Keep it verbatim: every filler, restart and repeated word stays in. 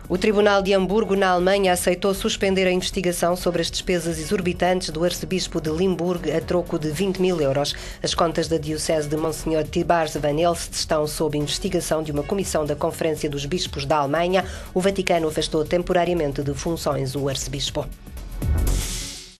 O Tribunal de Hamburgo, na Alemanha, aceitou suspender a investigação sobre as despesas exorbitantes do arcebispo de Limburgo a troco de vinte mil euros. As contas da diocese de Monsenhor Tibars van Elst estão sob investigação de uma comissão da Conferência dos Bispos da Alemanha. O Vaticano afastou temporariamente de funções o arcebispo.